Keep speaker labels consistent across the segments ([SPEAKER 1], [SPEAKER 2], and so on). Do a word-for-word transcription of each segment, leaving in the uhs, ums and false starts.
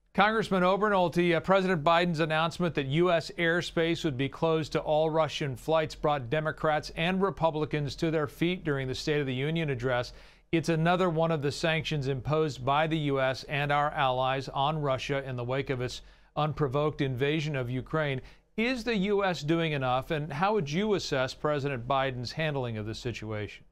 [SPEAKER 1] Congressman Obernolte, uh, President Biden's announcement that U S airspace would be closed to all Russian flights brought Democrats and Republicans to their feet during the State of the Union address. It's another one of the sanctions imposed by the U S and our allies on Russia in the wake of its unprovoked invasion of Ukraine. Is the U S doing enough, and how would you assess President Biden's handling of the situation?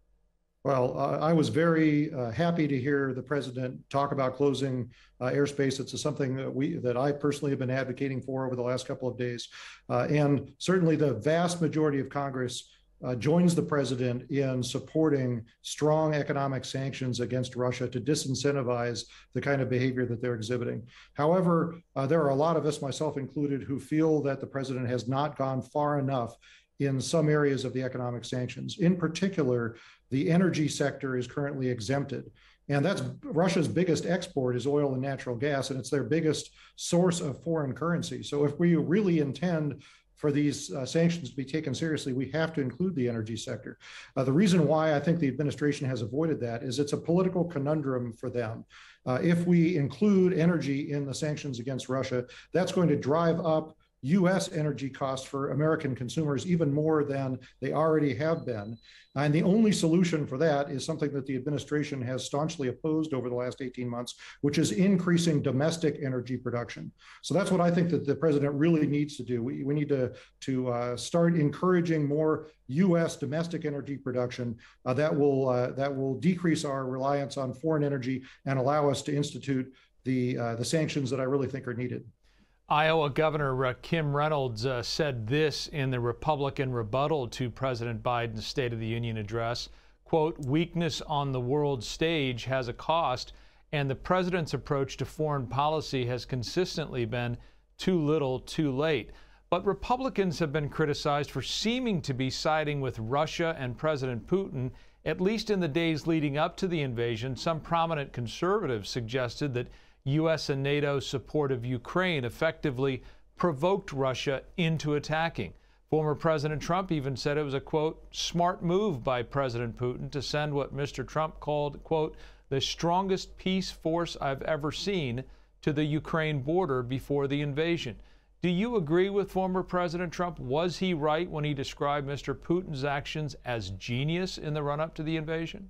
[SPEAKER 2] Well, uh, I was very uh, happy to hear the president talk about closing uh, airspace. It's something that we, that I personally have been advocating for over the last couple of days. Uh, and certainly the vast majority of Congress uh, joins the president in supporting strong economic sanctions against Russia to disincentivize the kind of behavior that they're exhibiting. However, uh, there are a lot of us, myself included, who feel that the president has not gone far enough in some areas of the economic sanctions. In particular, the energy sector is currently exempted. And that's Russia's biggest export is oil and natural gas, and it's their biggest source of foreign currency. So if we really intend for these uh, sanctions to be taken seriously, we have to include the energy sector. Uh, the reason why I think the administration has avoided that is it's a political conundrum for them. Uh, if we include energy in the sanctions against Russia, that's going to drive up U S energy costs for American consumers even more than they already have been. And the only solution for that is something that the administration has staunchly opposed over the last eighteen months, which is increasing domestic energy production. So that's what I think that the president really needs to do. We, we need to, to uh, start encouraging more U S domestic energy production uh, that will, uh, that will decrease our reliance on foreign energy and allow us to institute the, uh, the sanctions that I really think are needed.
[SPEAKER 1] Iowa Governor uh, Kim Reynolds uh, said this in the Republican rebuttal to President Biden's State of the Union address, quote, "Weakness on the world stage has a cost, and the president's approach to foreign policy has consistently been too little, too late." But Republicans have been criticized for seeming to be siding with Russia and President Putin, at least in the days leading up to the invasion. Some prominent conservatives suggested that U S and NATO's support of Ukraine effectively provoked Russia into attacking. Former President Trump even said it was a, quote, "smart move by President Putin to send what Mister Trump called, quote, the strongest peace force I've ever seen to the Ukraine border before the invasion." Do you agree with former President Trump? Was he right when he described Mister Putin's actions as genius in the run-up to the invasion?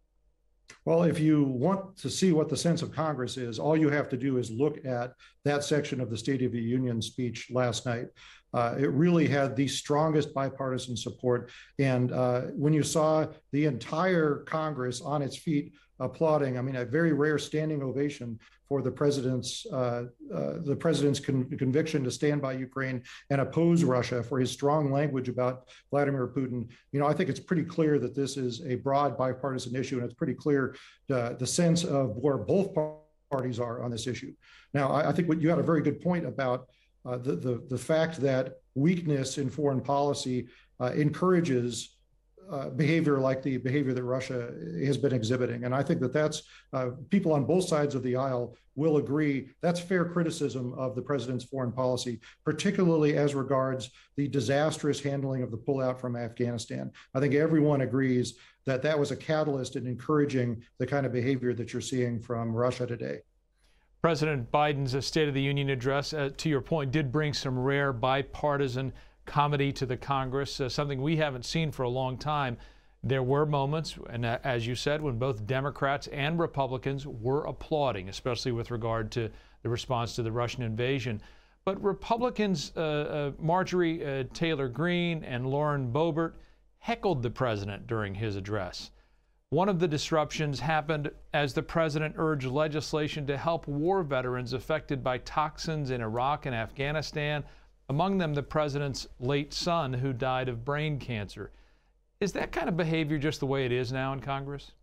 [SPEAKER 2] Well, if you want to see what the sense of Congress is, all you have to do is look at that section of the State of the Union speech last night. Uh, it really had the strongest bipartisan support. And uh, when you saw the entire Congress on its feet applauding, I mean, a very rare standing ovation for the president's uh, uh, the president's con conviction to stand by Ukraine and oppose Russia, for his strong language about Vladimir Putin. You know, I think it's pretty clear that this is a broad bipartisan issue, and it's pretty clear uh, the sense of where both parties are on this issue. Now, I, I think what you had a very good point about uh, the, the the fact that weakness in foreign policy uh, encourages Uh, behavior like the behavior that Russia has been exhibiting. And I think that that's, uh, people on both sides of the aisle will agree, that's fair criticism of the president's foreign policy, particularly as regards the disastrous handling of the pullout from Afghanistan. I think everyone agrees that that was a catalyst in encouraging the kind of behavior that you're seeing from Russia today.
[SPEAKER 1] President Biden's State of the Union address, uh, to your point, did bring some rare bipartisan comedy to the Congress, uh, something we haven't seen for a long time. There were moments, and uh, as you said, when both Democrats and Republicans were applauding, especially with regard to the response to the Russian invasion. But Republicans, uh, uh, Marjorie uh, Taylor Greene and Lauren Boebert, heckled the president during his address. One of the disruptions happened as the president urged legislation to help war veterans affected by toxins in Iraq and Afghanistan, among them the president's late son, who died of brain cancer. Is that kind of behavior just the way it is now in Congress?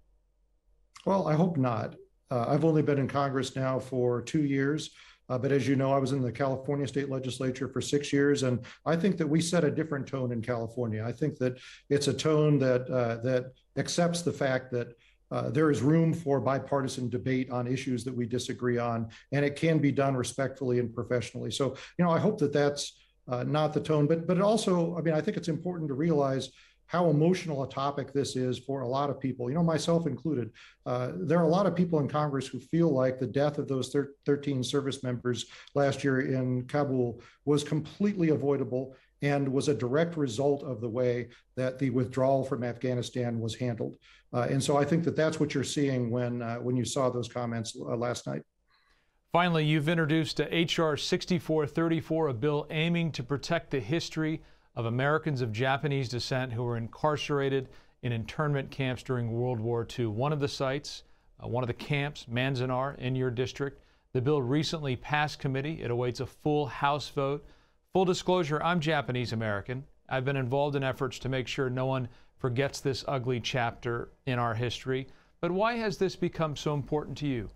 [SPEAKER 2] Well, I hope not. Uh, I've only been in Congress now for two years, uh, but as you know, I was in the California state legislature for six years, and I think that we set a different tone in California. I think that it's a tone that uh, that accepts the fact that Uh, there is room for bipartisan debate on issues that we disagree on, and it can be done respectfully and professionally. So, you know, I hope that that's uh, not the tone, but but it also, I mean, I think it's important to realize how emotional a topic this is for a lot of people, you know, myself included. Uh, there are a lot of people in Congress who feel like the death of those thirteen service members last year in Kabul was completely avoidable and was a direct result of the way that the withdrawal from Afghanistan was handled. Uh, and so I think that that's what you're seeing when, uh, when you saw those comments uh, last night.
[SPEAKER 1] Finally, you've introduced H R sixty-four thirty-four, a bill aiming to protect the history of Americans of Japanese descent who were incarcerated in internment camps during World War Two. One of the sites, uh, one of the camps, Manzanar, in your district. The bill recently passed committee. It awaits a full House vote. Full disclosure, I'm Japanese American. I've been involved in efforts to make sure no one forgets this ugly chapter in our history. But why has this become so important to you?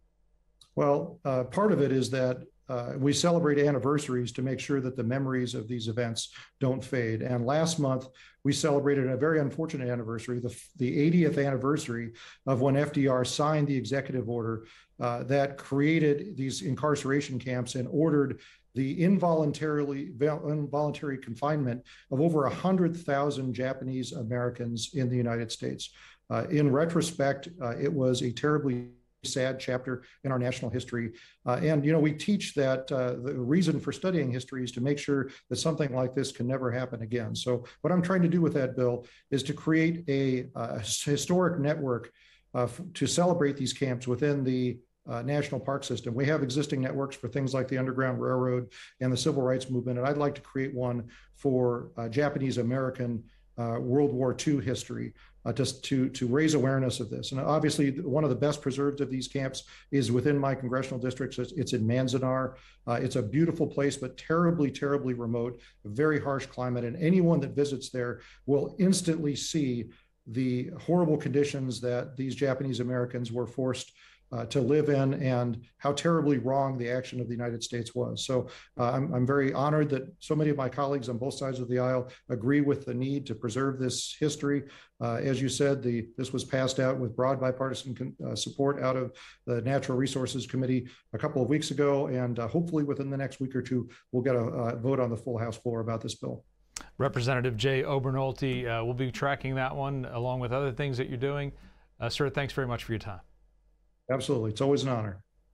[SPEAKER 2] Well, uh, part of it is that uh, we celebrate anniversaries to make sure that the memories of these events don't fade. And last month, we celebrated a very unfortunate anniversary, the, the eightieth anniversary of when F D R signed the executive order uh, that created these incarceration camps and ordered the involuntarily involuntary confinement of over one hundred thousand Japanese Americans in the United States. Uh, in retrospect, uh, it was a terribly sad chapter in our national history. Uh, and, you know, we teach that uh, the reason for studying history is to make sure that something like this can never happen again. So what I'm trying to do with that bill is to create a, a historic network uh, to celebrate these camps within the Uh, national park system. We have existing networks for things like the Underground Railroad and the Civil Rights Movement, and I'd like to create one for uh, Japanese American uh, World War Two history, uh, just to, to raise awareness of this. And obviously, one of the best preserved of these camps is within my congressional district. It's, it's in Manzanar. Uh, it's a beautiful place, but terribly, terribly remote, a very harsh climate, and anyone that visits there will instantly see the horrible conditions that these Japanese Americans were forced Uh, to live in, and how terribly wrong the action of the United States was. So uh, I'm, I'm very honored that so many of my colleagues on both sides of the aisle agree with the need to preserve this history. Uh, as you said, the this was passed out with broad bipartisan uh, support out of the Natural Resources Committee a couple of weeks ago, and uh, hopefully within the next week or two, we'll get a uh, vote on the full House floor about this bill.
[SPEAKER 1] Representative Jay Obernolte, uh, we'll be tracking that one along with other things that you're doing. Uh, sir, thanks very much for your time.
[SPEAKER 2] Absolutely. It's always an honor.